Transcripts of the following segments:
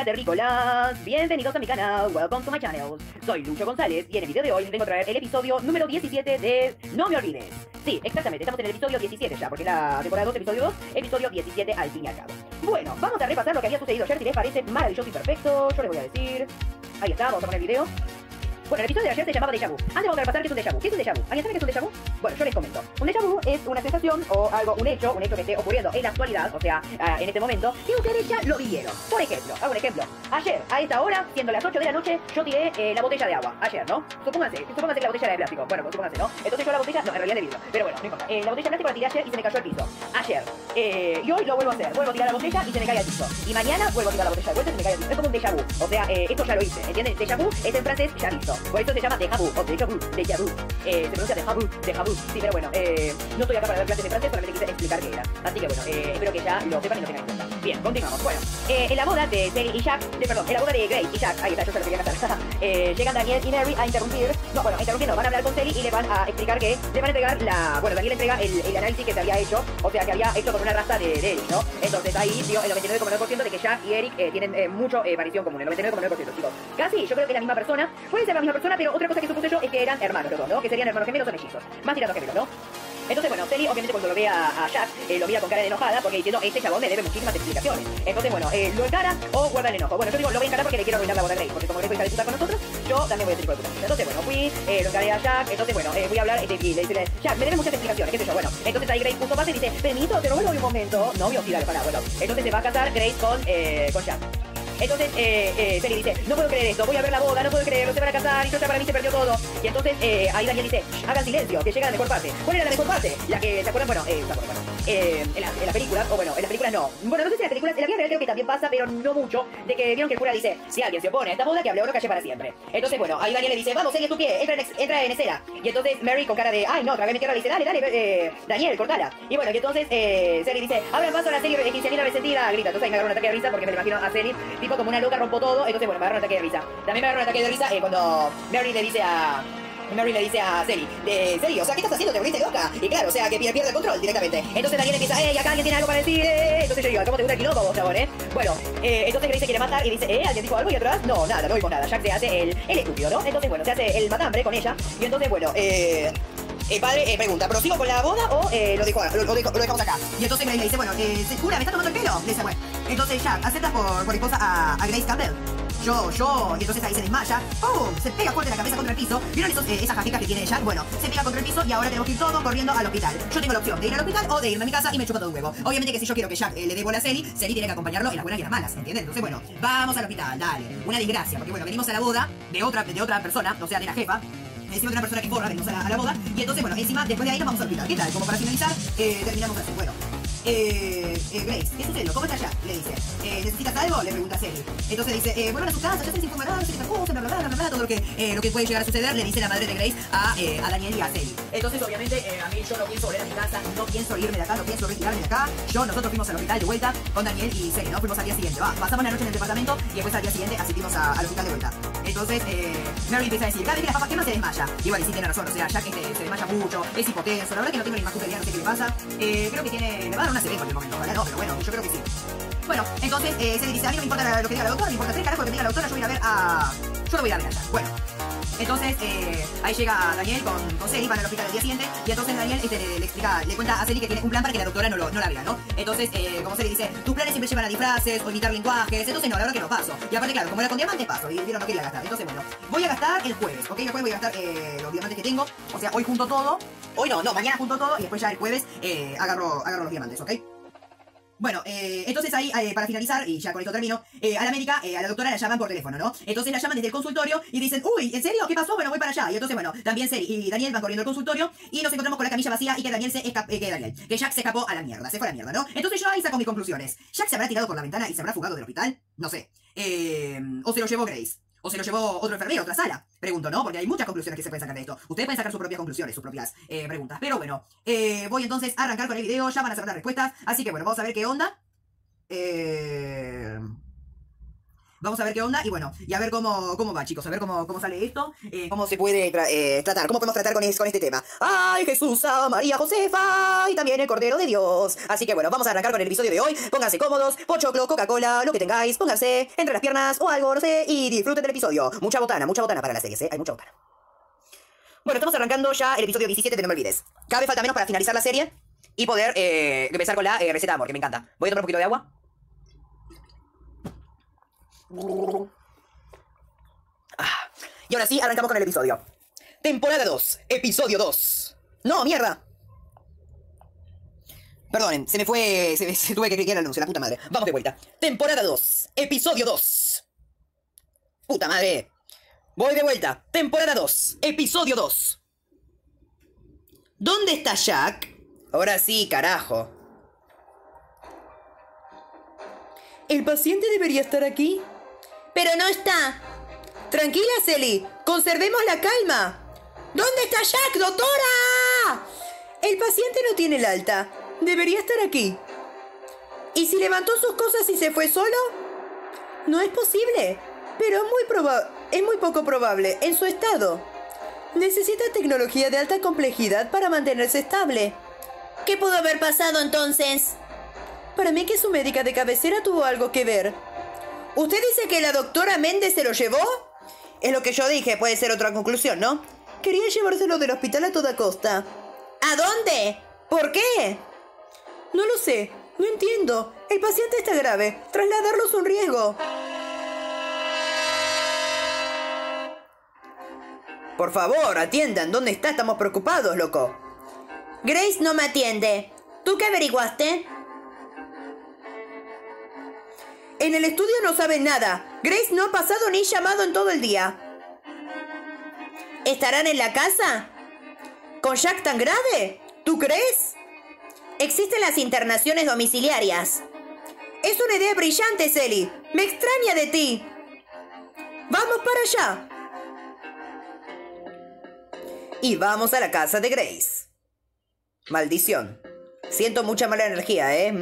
Hola terrícolas, bienvenidos a mi canal, welcome to my channel. Soy Lucho González y en el video de hoy les vengo a traer el episodio número 17 de No Me Olvides. Sí, exactamente, estamos en el episodio 17 ya, porque la temporada 2, episodio 2, episodio 17 al fin y al cabo. Bueno, vamos a repasar lo que había sucedido ayer, si les parece maravilloso y perfecto, yo les voy a decir. Ahí está, vamos a poner el video. Bueno, el episodio de ayer se llamaba Déjà Vu. Antes vamos a repasar qué es un Déjà Vu. ¿Qué es un Déjà Vu? ¿Alguien sabe qué es un Déjà Vu? Bueno, yo les comento. Un Déjà Vu es una sensación o algo, un hecho que esté ocurriendo en la actualidad, o sea, en este momento, que ustedes ya lo vivieron. Por ejemplo, hago un ejemplo. Ayer, a esta hora, siendo las 8 de la noche, yo tiré la botella de agua. Ayer, ¿no? Supónganse que la botella era de plástico. Bueno, pues supónganse, ¿no? Entonces yo la botella, no, en realidad de vidrio. Pero bueno, no importa. La botella de plástico la tiré ayer y se me cayó al piso. Ayer. Y hoy lo vuelvo a hacer. Vuelvo a tirar la botella y se me cae al piso. Y mañana vuelvo a tirar la botella de vuelta y se me cae al piso. Es como un déjà vu. O sea, esto ya lo hice. ¿Entienden? Déjà vu es en francés ya visto. Por eso se llama déjà vu o déjà vu. Déjà vu. Se pronuncia déjà vu. Sí, pero bueno, no estoy acá para dar clases de francés, solamente quise explicar qué era. Así que bueno, espero que ya lo sepan y lo tengan en cuenta. Bien, continuamos. Bueno, en la boda de Sally y Jack, en la boda de Grace y Jack, ahí está, yo se lo quería casar. Llegan Daniel y Mary a interrumpir. No, bueno, a interrumpir no, van a hablar con Sally y le van a explicar que le van a entregar la. Bueno, Daniel entrega el análisis que se había hecho, o sea, que había hecho con una raza de Eric, ¿no? Entonces ahí dio el 99,9% de que Jack y Eric tienen mucho parecido común, el 99,9%, chicos. Casi, yo creo que es la misma persona, puede ser la misma persona, pero otra cosa que supuse yo es que eran hermanos los dos, ¿no? Que serían hermanos gemelos o mellizos. Más tirando a gemelos, ¿no? Entonces, bueno, Sally obviamente cuando lo ve a Jack, lo mira con cara de enojada porque diciendo, este chabón me debe muchísimas explicaciones. Entonces, bueno, lo encara o guarda el enojo. Bueno, yo digo, lo voy a encarar porque le quiero arruinar la boda a Grace, porque como Grace fue hija de puta con nosotros, yo también voy a ser hijo de puta. Entonces, bueno, fui, lo encaré a Jack, entonces, bueno, voy a hablar y le dice, Jack, me debe muchas explicaciones, qué sé yo, bueno. Entonces ahí Grace puso pase y dice, permiso, te robo un momento. No, voy a tirar para, bueno. Entonces se va a casar Grace con Jack. Entonces, Sally dice, no puedo creer esto, voy a ver la boda, no puedo creerlo, se van a casar y yo ya para mí se perdió todo. Y entonces, ahí Daniel dice, hagan silencio, que llega la mejor parte. ¿Cuál era la mejor parte? La que, ¿se acuerdan? Bueno, en la película, o bueno, en las películas no. Bueno, no sé si en las películas, en la vida real creo que también pasa, pero no mucho, de que vieron que el cura dice, si alguien se opone a esta boda, que hable o no calle para siempre. Entonces, bueno, ahí Daniel le dice, vamos, Sally, es tu pie, entra en escena. Y entonces Mary con cara de, ay, no, otra vez me quiero, le dice, dale, Daniel, cortala. Y bueno, y entonces, Sally dice, abran paso a la serie quinceañera resentida, grita. Entonces ahí me agarra un ataque de risa porque me lo imagino a Sally, tipo como una loca, rompo todo. Entonces, bueno, me agarra un ataque de risa. También me agarra un ataque de risa cuando Mary le dice a Sally, Sally, o sea, ¿qué estás haciendo? Te volviste loca. Y claro, o sea, que pierde el control directamente. Entonces Daniel empieza, acá alguien tiene algo para decir, Entonces yo digo, ¿cómo te gusta el quilombo vos, chabón, Bueno, entonces Grace se quiere matar y dice, ¿alguien dijo algo? Y atrás, no, nada, no vimos nada. Jack se hace el estúpido, ¿no? Entonces, bueno, se hace el matambre con ella. Y entonces, bueno, el padre pregunta, ¿prosigo con la boda o lo dejamos acá? Y entonces Grace le dice, bueno, ¿se jura? ¿Me está tomando el pelo? Le dice, bueno. Entonces Jack acepta por esposa a Grace Campbell. Yo, y entonces ahí se desmaya, ¡pum! Se pega fuerte la cabeza contra el piso. ¿Vieron esas jaquecas que tiene Jack? Bueno, se pega contra el piso y ahora tenemos que ir todos corriendo al hospital. Yo tengo la opción de ir al hospital o de irme a mi casa y me chupo todo un huevo. Obviamente que si yo quiero que Jack le dé bola a Sally tiene que acompañarlo en las buenas y en las malas, ¿entienden? Entonces, bueno, vamos al hospital, dale. Una desgracia, porque bueno, venimos a la boda de otra persona, o sea, de la jefa. Encima de una persona que borra, venimos a la boda. Y entonces, bueno, encima, después de ahí nos vamos al hospital. ¿Qué tal? Como para finalizar, terminamos así. Bueno. Grace, ¿qué sucede? ¿Cómo está allá? Le dice. ¿Necesitas algo? Le pregunta a Sally. Entonces dice, bueno, a su casa, ya se les informará, no sé qué cosa, bla, todo lo que puede llegar a suceder, le dice la madre de Grace a Daniel y a Sally. Entonces, obviamente, a mí yo no pienso volver a mi casa, no pienso irme de acá, no pienso retirarme de acá. Nosotros fuimos al hospital de vuelta con Daniel y Sally, ¿no? Fuimos al día siguiente, pasamos la noche en el departamento y después al día siguiente asistimos al hospital de vuelta. Entonces, Mary empieza a decir, cada vez que la papá quema se desmaya. Y bueno, y sí tiene razón, o sea, Jack se desmaya mucho, es hipotenso, la verdad que no tengo ni más puta idea, no sé qué le pasa. Creo que me va a dar una CB por el momento, ¿verdad? No, pero bueno, yo creo que sí. Bueno, entonces se le dice, a mí no me importa lo que diga la doctora, me importa tres carajos lo que diga la doctora, yo voy a ir a ver a... Yo lo voy a ver allá. Bueno. Entonces, ahí llega Daniel con Sally, van al hospital el día siguiente, y entonces Daniel le cuenta a Sally que tiene un plan para que la doctora no la vea, ¿no? Entonces, como Sally dice, tus planes siempre llevan a disfraces o imitar lenguajes, entonces no, la verdad que no paso. Y aparte, claro, como era con diamantes, paso, y vieron, no quería gastar. Entonces, bueno, voy a gastar el jueves, ¿ok? El jueves voy a gastar los diamantes que tengo, o sea, hoy junto todo, hoy no, mañana junto todo, y después ya el jueves agarro los diamantes, ¿ok? Bueno, entonces ahí, para finalizar, y ya con esto termino, a la médica, a la doctora la llaman por teléfono, ¿no? Entonces la llaman desde el consultorio y dicen, uy, ¿en serio? ¿Qué pasó? Bueno, voy para allá. Y entonces, bueno, también Sally y Daniel van corriendo al consultorio y nos encontramos con la camilla vacía y que que Jack se escapó a la mierda, se fue a la mierda, ¿no? Entonces yo ahí saco mis conclusiones. ¿Jack se habrá tirado por la ventana y se habrá fugado del hospital? No sé. ¿O se lo llevó Grace? ¿O se lo llevó otro enfermero, otra sala? Pregunto, ¿no? Porque hay muchas conclusiones que se pueden sacar de esto. Ustedes pueden sacar sus propias conclusiones, sus propias preguntas. Pero bueno, voy entonces a arrancar con el video, ya van a saber las respuestas. Así que bueno, vamos a ver qué onda. Vamos a ver qué onda y bueno, y a ver cómo va, chicos, a ver cómo sale esto, cómo se puede tratar, cómo podemos tratar con este tema. ¡Ay, Jesús, María Josefa! Y también el Cordero de Dios. Así que bueno, vamos a arrancar con el episodio de hoy. Pónganse cómodos, pochoclo, Coca-Cola, lo que tengáis, pónganse entre las piernas o algo, no sé, y disfruten del episodio. Mucha botana para las series, hay mucha botana. Bueno, estamos arrancando ya el episodio 17 de No Me Olvides. Cada vez falta menos para finalizar la serie y poder empezar con la receta de amor, que me encanta. Voy a tomar un poquito de agua. Y ahora sí, arrancamos con el episodio. Temporada 2, episodio 2. ¡No, mierda! Perdonen, se tuve que cliquear el anuncio, la puta madre. Vamos de vuelta. Temporada 2, episodio 2. Puta madre. Voy de vuelta. Temporada 2, episodio 2. ¿Dónde está Jack? Ahora sí, carajo. ¿El paciente debería estar aquí? Pero no está. Tranquila, Sally. Conservemos la calma. ¿Dónde está Jack, doctora? El paciente no tiene el alta. Debería estar aquí. ¿Y si levantó sus cosas y se fue solo? No es posible. Pero es muy poco probable en su estado. Necesita tecnología de alta complejidad para mantenerse estable. ¿Qué pudo haber pasado entonces? Para mí que su médica de cabecera tuvo algo que ver. ¿Usted dice que la doctora Méndez se lo llevó? Es lo que yo dije, puede ser otra conclusión, ¿no? Quería llevárselo del hospital a toda costa. ¿A dónde? ¿Por qué? No lo sé, no entiendo. El paciente está grave. Trasladarlo es un riesgo. Por favor, atiendan. ¿Dónde está? Estamos preocupados, loco. Grace no me atiende. ¿Tú qué averiguaste? En el estudio no saben nada. Grace no ha pasado ni llamado en todo el día. ¿Estarán en la casa? ¿Con Jack tan grave? ¿Tú crees? Existen las internaciones domiciliarias. Es una idea brillante, Sally. Me extraña de ti. Vamos para allá. Y vamos a la casa de Grace. Maldición. Siento mucha mala energía, ¿eh?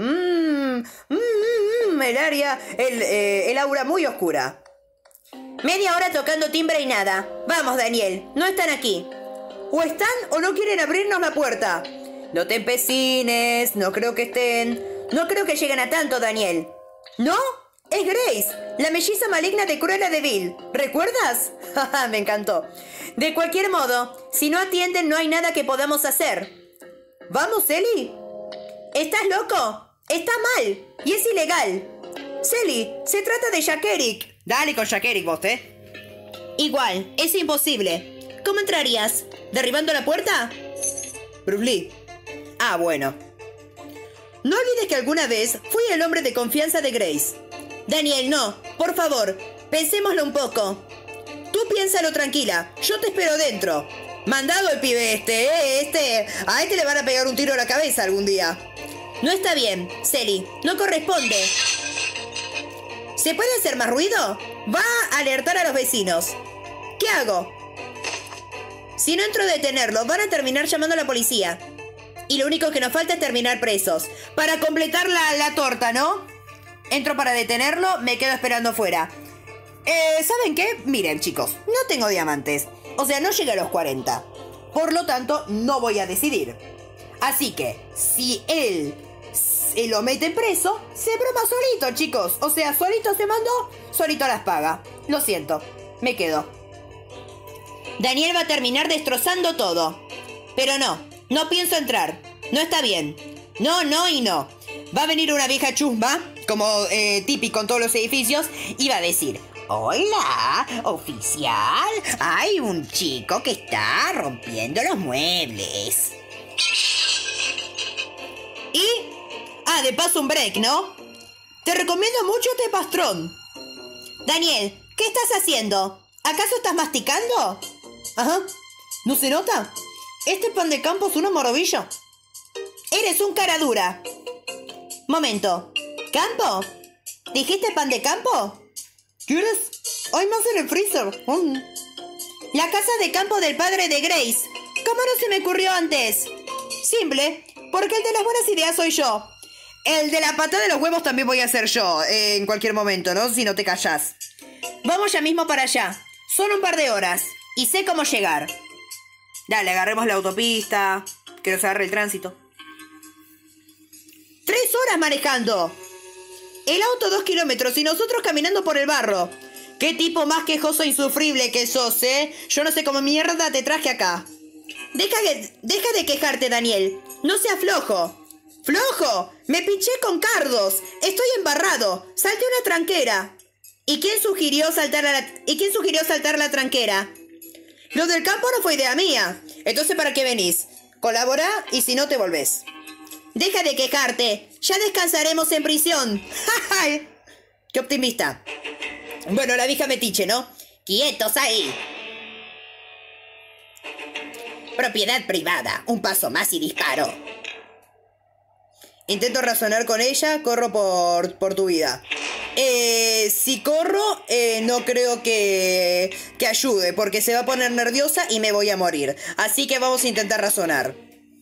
El aura muy oscura. Media hora tocando timbre y nada. Vamos, Daniel. No están aquí. O están o no quieren abrirnos la puerta. No te empecines. No creo que estén. No creo que lleguen a tanto, Daniel. ¿No? Es Grace, la melliza maligna de Cruella de Vil. ¿Recuerdas? Me encantó. De cualquier modo, si no atienden no hay nada que podamos hacer. ¿Vamos, Sally? ¿Estás loco? Está mal. Y es ilegal. Sally, se trata de Jack Eric. Dale con Jack Eric, vos, Igual, es imposible. ¿Cómo entrarías? ¿Derribando la puerta? Bruce Lee. Ah, bueno. No olvides que alguna vez fui el hombre de confianza de Grace. Daniel, no. Por favor, pensémoslo un poco. Tú piénsalo tranquila. Yo te espero dentro. Mandado el pibe A este le van a pegar un tiro a la cabeza algún día. No está bien, Sally. No corresponde. ¿Se puede hacer más ruido? Va a alertar a los vecinos. ¿Qué hago? Si no entro a detenerlo, van a terminar llamando a la policía. Y lo único que nos falta es terminar presos. Para completar la torta, ¿no? Entro para detenerlo, me quedo esperando fuera. ¿Saben qué? Miren, chicos, no tengo diamantes. O sea, no llegué a los 40. Por lo tanto, no voy a decidir. Así que, si él lo mete preso, se broma solito, chicos. O sea, solito se mandó, solito las paga. Lo siento, me quedo. Daniel va a terminar destrozando todo. Pero no pienso entrar. No está bien. No y no. Va a venir una vieja chusma, como típico en todos los edificios, y va a decir: hola, oficial, hay un chico que está rompiendo los muebles. Y, de paso un break, ¿no? Te recomiendo mucho este pastrón. Daniel, ¿qué estás haciendo? ¿Acaso estás masticando? Ajá, ¿no se nota? Este pan de campo es una maravilla. Eres un cara dura. Momento, ¿campo? ¿Dijiste pan de campo? ¿Quieres? Hay más en el freezer. La casa de campo del padre de Grace. ¿Cómo no se me ocurrió antes? Simple, porque el de las buenas ideas soy yo. El de la patada de los huevos también voy a hacer yo, en cualquier momento, ¿no? Si no te callás. Vamos ya mismo para allá. Son un par de horas. Y sé cómo llegar. Dale, agarremos la autopista. Que nos agarre el tránsito. 3 horas manejando. El auto 2 kilómetros y nosotros caminando por el barro. Qué tipo más quejoso e insufrible que sos, ¿eh? Yo no sé cómo mierda te traje acá. Deja de quejarte, Daniel. No seas flojo. ¡Flojo! Me pinché con cardos. Estoy embarrado. Salté una tranquera. ¿Y quién sugirió saltar la tranquera? Lo del campo no fue idea mía. Entonces, ¿para qué venís? Colabora y si no te volvés. Deja de quejarte. Ya descansaremos en prisión. ¡Ja! ¡Qué optimista! Bueno, la vieja metiche, ¿no? ¡Quietos ahí! Propiedad privada. Un paso más y disparo. Intento razonar con ella. Corro por tu vida. Si corro, no creo que ayude. Porque se va a poner nerviosa y me voy a morir. Así que vamos a intentar razonar.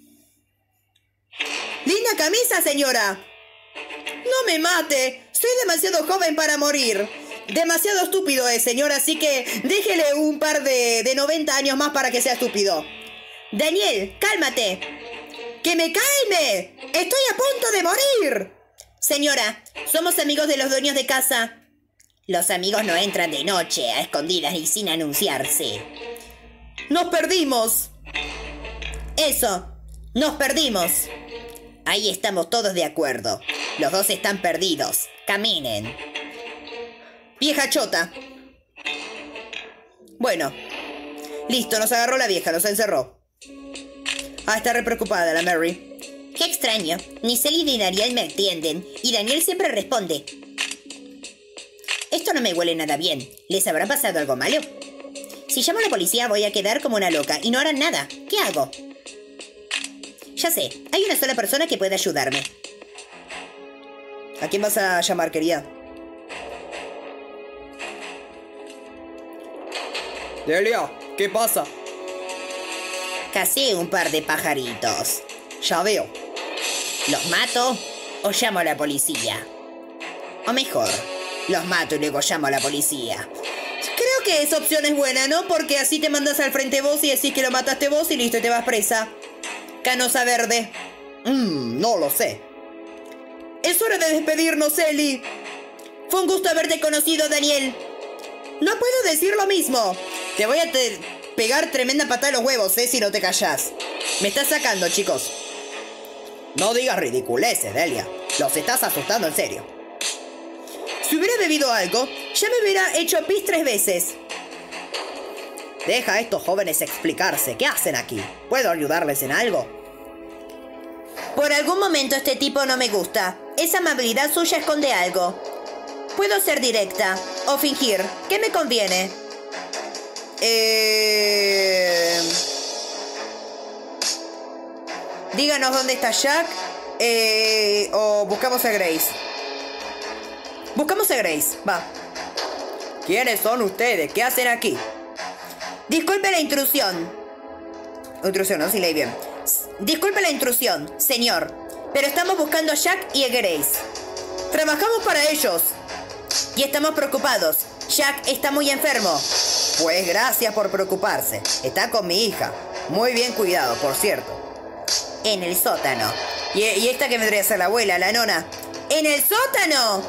¡Linda camisa, señora! ¡No me mate! Soy demasiado joven para morir. Demasiado estúpido es, señora, así que déjele un par de 90 años más para que sea estúpido. Daniel, cálmate. ¡Que me calme! ¡Estoy a punto de morir! Señora, somos amigos de los dueños de casa. Los amigos no entran de noche, a escondidas y sin anunciarse. ¡Nos perdimos! Eso, nos perdimos. Ahí estamos todos de acuerdo. Los dos están perdidos. Caminen. Vieja chota. Bueno. Listo, nos agarró la vieja, nos encerró. Ah, está re preocupada la Mary. Qué extraño. Ni Sally ni Daniel me atienden. Y Daniel siempre responde. Esto no me huele nada bien. ¿Les habrá pasado algo malo? Si llamo a la policía voy a quedar como una loca y no harán nada. ¿Qué hago? Ya sé, hay una sola persona que puede ayudarme. ¿A quién vas a llamar, querida? Delia, ¿qué pasa? Casé un par de pajaritos. Ya veo. ¿Los mato o llamo a la policía? O mejor, los mato y luego llamo a la policía. Creo que esa opción es buena, ¿no? Porque así te mandas al frente vos y decís que lo mataste vos y listo, y te vas presa. Canosa verde. No lo sé. Es hora de despedirnos, Ellie. Fue un gusto haberte conocido, Daniel. No puedo decir lo mismo. Te voy a pegar tremenda patada en los huevos, si no te callás. Me estás sacando, chicos. No digas ridiculeces, Delia. Los estás asustando en serio. Si hubiera bebido algo, ya me hubiera hecho pis 3 veces. Deja a estos jóvenes explicarse. ¿Qué hacen aquí? ¿Puedo ayudarles en algo? Por algún momento este tipo no me gusta. Esa amabilidad suya esconde algo. Puedo ser directa o fingir. ¿Qué me conviene? Díganos dónde está Jack. O buscamos a Grace. Buscamos a Grace, va. ¿Quiénes son ustedes? ¿Qué hacen aquí? Disculpe la intrusión. Intrusión, ¿no? Sí, leí bien. Disculpe la intrusión, señor. Pero estamos buscando a Jack y a Grace. Trabajamos para ellos. Y estamos preocupados. Jack está muy enfermo. Pues gracias por preocuparse. Está con mi hija. Muy bien cuidado, por cierto. En el sótano. ¿Y esta que vendría a ser la abuela, la nona? ¡En el sótano!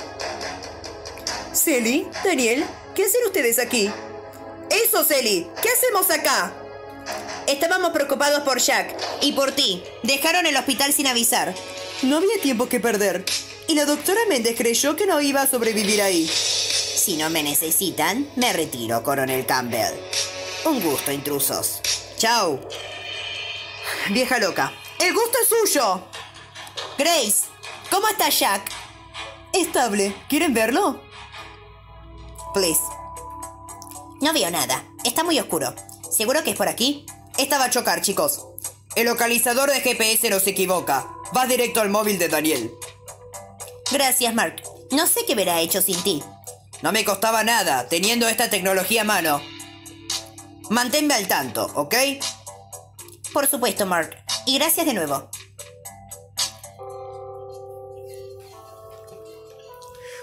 Sally, Daniel, ¿qué hacen ustedes aquí? Eso, Sally, ¿qué hacemos acá? Estábamos preocupados por Jack y por ti. Dejaron el hospital sin avisar. No había tiempo que perder. Y la doctora Méndez creyó que no iba a sobrevivir ahí. Si no me necesitan, me retiro, coronel Campbell. Un gusto, intrusos. Chao. Vieja loca. ¡El gusto es suyo! Grace, ¿cómo está Jack? Estable. ¿Quieren verlo? Please. No veo nada. Está muy oscuro. ¿Seguro que es por aquí? Esta va a chocar, chicos. El localizador de GPS no se equivoca. Vas directo al móvil de Daniel. Gracias, Mark. No sé qué hubiera hecho sin ti. No me costaba nada, teniendo esta tecnología a mano. Manténme al tanto, ¿ok? Por supuesto, Mark. Y gracias de nuevo.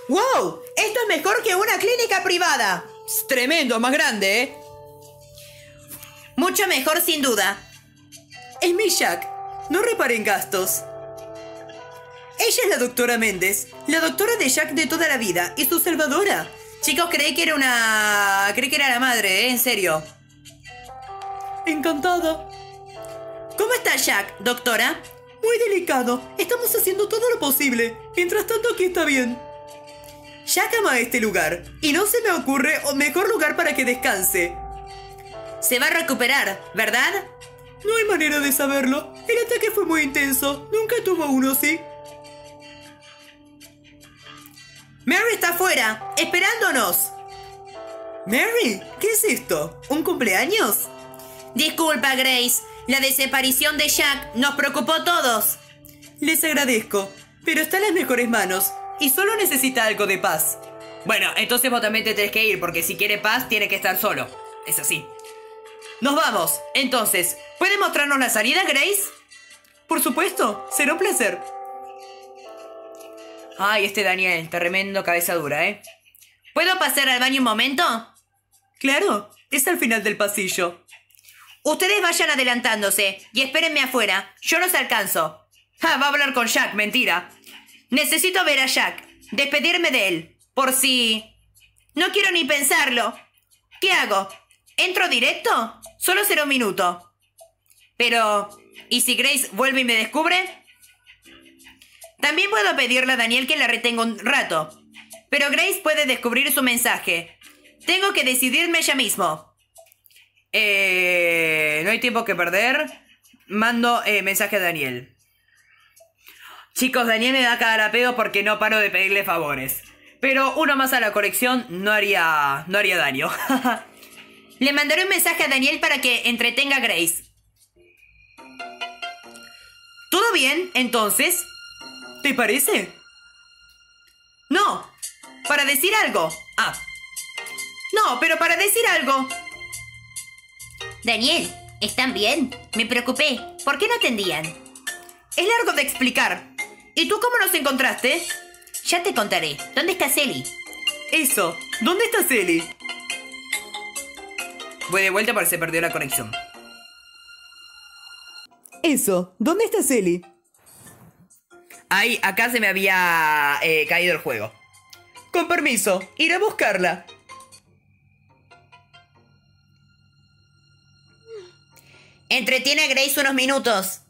¡Wow! Esto es mejor que una clínica privada. Es tremendo, más grande, ¿eh? Mucho mejor, sin duda. Es mi Jack. No reparen gastos. Ella es la doctora Méndez, la doctora de Jack de toda la vida y su salvadora. Chicos, creí que era la madre, ¿eh? En serio. Encantada. ¿Cómo está Jack, doctora? Muy delicado. Estamos haciendo todo lo posible. Mientras tanto, aquí está bien. Jack ama este lugar y no se me ocurre un mejor lugar para que descanse. Se va a recuperar, ¿verdad? No hay manera de saberlo. El ataque fue muy intenso. Nunca tuvo uno así. Mary está afuera, esperándonos. Mary, ¿qué es esto? ¿Un cumpleaños? Disculpa, Grace. La desaparición de Jack nos preocupó a todos. Les agradezco, pero está en las mejores manos y solo necesita algo de paz. Bueno, entonces vos también te tenés que ir, porque si quiere paz tiene que estar solo. Es así. Nos vamos. Entonces, ¿puede mostrarnos la salida, Grace? Por supuesto, será un placer. Ay, este Daniel, tremendo cabeza dura, ¿eh? ¿Puedo pasar al baño un momento? Claro, es al final del pasillo. Ustedes vayan adelantándose y espérenme afuera. Yo los alcanzo. Va a hablar con Jack, mentira. Necesito ver a Jack, despedirme de él, por si... No quiero ni pensarlo. ¿Qué hago? ¿Entro directo? Solo será un minuto. Pero... ¿y si Grace vuelve y me descubre? También puedo pedirle a Daniel que la retenga un rato. Pero Grace puede descubrir su mensaje. Tengo que decidirme ya mismo. No hay tiempo que perder. Mando mensaje a Daniel. Chicos, Daniel me da cara a pedo porque no paro de pedirle favores. Pero uno más a la colección no haría daño. Le mandaré un mensaje a Daniel para que entretenga a Grace. ¿Todo bien, entonces? ¿Te parece? No, para decir algo. No, pero para decir algo. Daniel, ¿están bien? Me preocupé. ¿Por qué no atendían? Es largo de explicar. ¿Y tú cómo nos encontraste? Ya te contaré. ¿Dónde está Sally? Eso, ¿dónde está Sally? Voy de vuelta porque se perdió la conexión. Eso, ¿dónde está Sally? Ahí, acá se me había caído el juego. Con permiso, iré a buscarla. Entretiene a Grace unos minutos.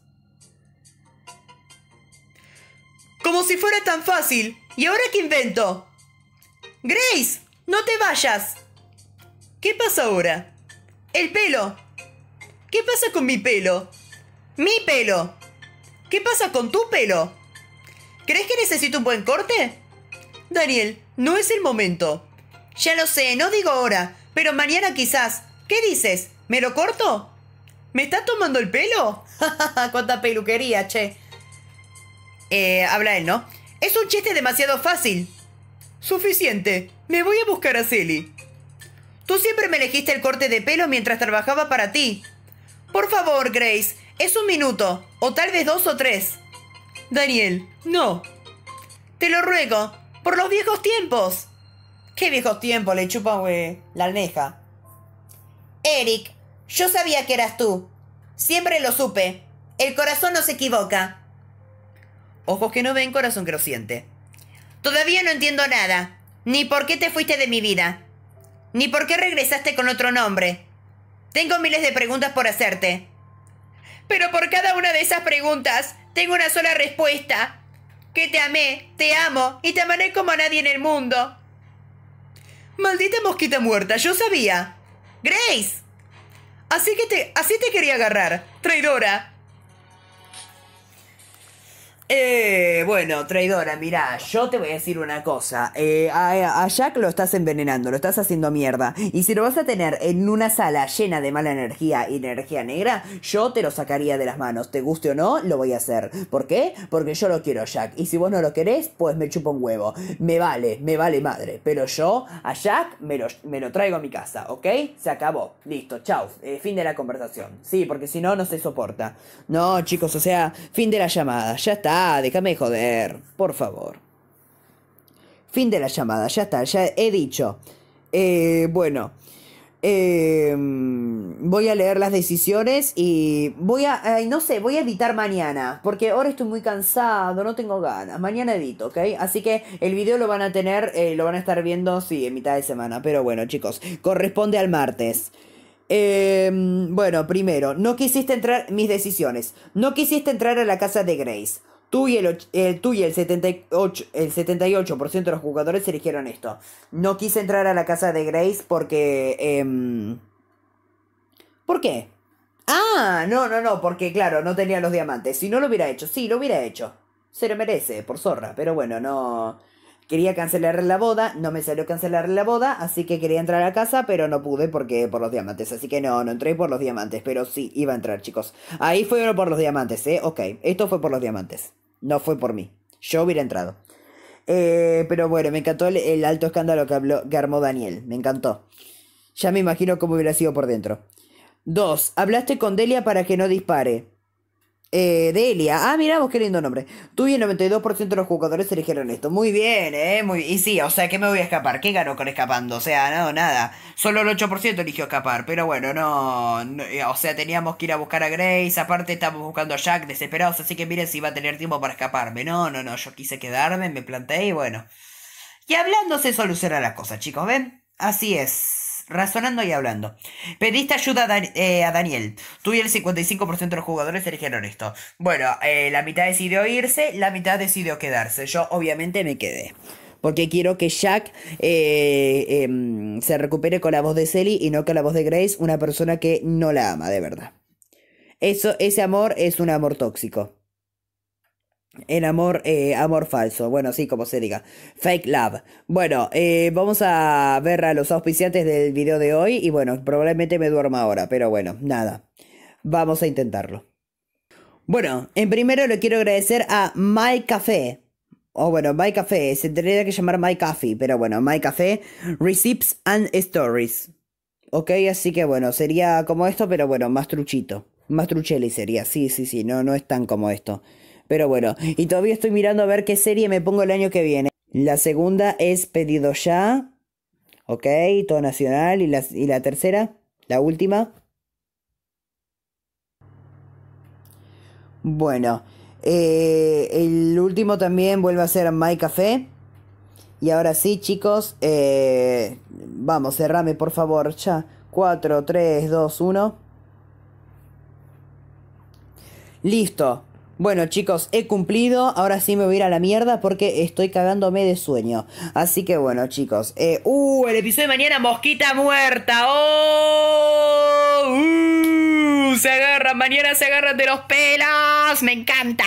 Como si fuera tan fácil. ¿Y ahora qué invento? Grace, no te vayas. ¿Qué pasa ahora? El pelo. ¿Qué pasa con mi pelo? Mi pelo. ¿Qué pasa con tu pelo? ¿Crees que necesito un buen corte? Daniel, no es el momento. Ya lo sé, no digo ahora, pero mañana quizás. ¿Qué dices? ¿Me lo corto? ¿Me estás tomando el pelo? ¡Cuánta peluquería, che! Habla él, ¿no? Es un chiste demasiado fácil. Suficiente. Me voy a buscar a Sally. Tú siempre me elegiste el corte de pelo mientras trabajaba para ti. Por favor, Grace, es un minuto, o tal vez 2 o 3. Daniel, no. Te lo ruego, por los viejos tiempos. ¿Qué viejos tiempos? Le chupa, güey, la almeja. Eric, yo sabía que eras tú. Siempre lo supe. El corazón no se equivoca. Ojos que no ven, corazón que lo siente. Todavía no entiendo nada. Ni por qué te fuiste de mi vida. Ni por qué regresaste con otro nombre. Tengo miles de preguntas por hacerte. Pero por cada una de esas preguntas, tengo una sola respuesta. Que te amé, te amo y te amaré como a nadie en el mundo. Maldita mosquita muerta, yo sabía. Grace. Así te quería agarrar, traidora. Bueno, traidora, mirá, yo te voy a decir una cosa. A Jack lo estás envenenando, lo estás haciendo mierda. Y si lo vas a tener en una sala llena de mala energía y energía negra, yo te lo sacaría de las manos. Te guste o no, lo voy a hacer. ¿Por qué? Porque yo lo quiero a Jack. Y si vos no lo querés, pues me chupo un huevo. Me vale madre. Pero yo a Jack me lo traigo a mi casa, ¿ok? Se acabó. Listo, chau. Fin de la conversación. Sí, porque si no, no se soporta. No, chicos, o sea, fin de la llamada. Ya está. Déjame joder, por favor. Fin de la llamada, ya está, ya he dicho. Bueno, voy a leer las decisiones y no sé, voy a editar mañana, porque ahora estoy muy cansado, no tengo ganas. Mañana edito, ¿ok? Así que el video lo van a tener, lo van a estar viendo, sí, en mitad de semana. Pero bueno, chicos, corresponde al martes. Bueno, primero, no quisiste entrar, mis decisiones. No quisiste entrar a la casa de Grace. Tú y el 78% de los jugadores eligieron esto. No quise entrar a la casa de Grace porque... ¿Por qué? Ah, no, porque claro, no tenía los diamantes. Si no lo hubiera hecho, sí, lo hubiera hecho. Se lo merece, por zorra. Pero bueno, no... Quería cancelar la boda, no me salió cancelar la boda, así que quería entrar a casa, pero no pude porque por los diamantes. Así que no entré por los diamantes, pero sí, iba a entrar, chicos. Ahí fue por los diamantes, ok. Esto fue por los diamantes, no fue por mí. Yo hubiera entrado. Pero bueno, me encantó el alto escándalo que armó Daniel, me encantó. Ya me imagino cómo hubiera sido por dentro. 2. Hablaste con Delia para que no dispare. Delia. Ah, mira vos, qué lindo nombre. Tú y el 92% de los jugadores eligieron esto. Muy bien, Y sí, o sea, ¿qué me voy a escapar? ¿Qué ganó con escapando? O sea, no, nada. Solo el 8% eligió escapar. Pero bueno, o sea, teníamos que ir a buscar a Grace. Aparte, estamos buscando a Jack desesperados. Así que miren si iba a tener tiempo para escaparme. No. Yo quise quedarme, me planté y bueno. Y hablando se solucionan las cosas, chicos, ¿ven? Así es. Razonando y hablando. Pediste ayuda a Daniel. Tú y el 55% de los jugadores eligieron esto. Bueno, la mitad decidió irse, la mitad decidió quedarse. Yo obviamente me quedé. Porque quiero que Jack se recupere con la voz de Selly y no con la voz de Grace, una persona que no la ama de verdad. Ese amor es un amor tóxico. El amor falso, bueno, sí, como se diga. Fake love. Bueno, vamos a ver a los auspiciantes del video de hoy. Y bueno, probablemente me duerma ahora, pero bueno, nada. Vamos a intentarlo. Bueno, en primero le quiero agradecer a My Café. O bueno, My Café, se tendría que llamar My Coffee, pero bueno, My Café, Receipts and Stories. Ok, así que bueno, sería como esto, pero bueno, más truchito. Más trucheli sería, sí, no es tan como esto. Pero bueno, y todavía estoy mirando a ver qué serie me pongo el año que viene. La segunda es Pedido Ya. Ok, todo nacional. Y la tercera, la última. Bueno, el último también vuelve a ser My Café. Y ahora sí, chicos, vamos, cerrame por favor, ya. 4, 3, 2, 1. Listo. Bueno, chicos, he cumplido. Ahora sí me voy a ir a la mierda porque estoy cagándome de sueño. Así que bueno, chicos. El episodio de mañana, mosquita muerta. ¡Oh! Mañana se agarran de los pelos. Me encanta.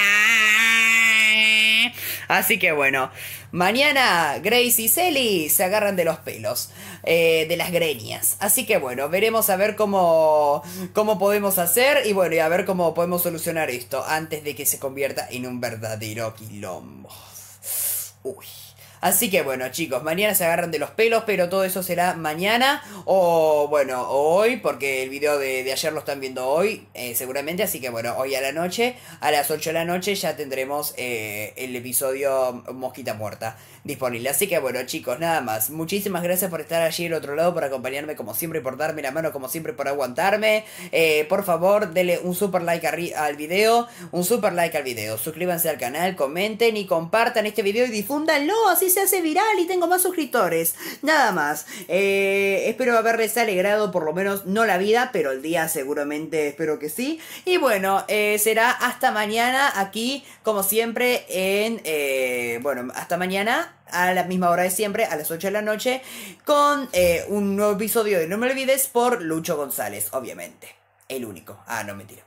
Así que bueno, mañana Grace y Selly se agarran de los pelos, de las greñas. Así que bueno, veremos a ver cómo podemos hacer y bueno, y a ver cómo podemos solucionar esto antes de que se convierta en un verdadero quilombo. Uy. Así que bueno, chicos, mañana se agarran de los pelos, pero todo eso será mañana o bueno, o hoy, porque el video de ayer lo están viendo hoy, seguramente. Así que bueno, hoy a la noche, a las 8 de la noche, ya tendremos el episodio Mosquita Muerta disponible. Así que bueno, chicos, nada más. Muchísimas gracias por estar allí al otro lado, por acompañarme como siempre, por darme la mano como siempre, por aguantarme. Por favor, denle un super like al video, suscríbanse al canal, comenten y compartan este video y difúndanlo, así se hace viral y tengo más suscriptores. Nada más. Espero haberles alegrado por lo menos, no la vida, pero el día seguramente espero que sí. Y bueno, será hasta mañana aquí, como siempre, hasta mañana a la misma hora de siempre, a las 8 de la noche, con un nuevo episodio de No Me Olvides por Lucho González, obviamente. El único. Ah, no, mentira.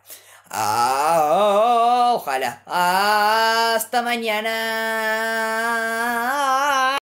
Ojalá. Hasta mañana.